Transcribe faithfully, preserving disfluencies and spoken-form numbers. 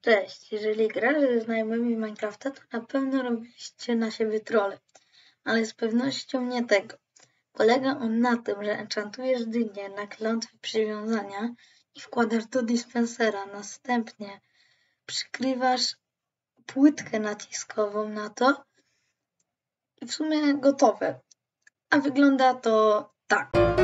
Cześć, jeżeli grasz ze znajomymi w Minecrafta, to na pewno robiliście na siebie trolle, ale z pewnością nie tego. Polega on na tym, że enchantujesz dynię na klątwę przywiązania i wkładasz do dispensera. Następnie przykrywasz płytkę naciskową na to i w sumie gotowe. A wygląda to tak.